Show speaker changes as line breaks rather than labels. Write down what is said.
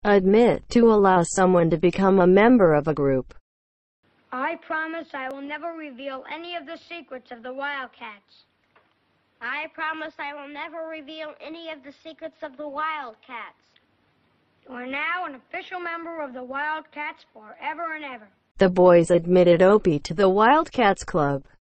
Admit to allow someone to become a member of a group.
I promise I will never reveal any of the secrets of the Wildcats.
I promise I will never reveal any of the secrets of the Wildcats.
You are now an official member of the Wildcats forever and ever.
The boys admitted Opie to the Wildcats Club.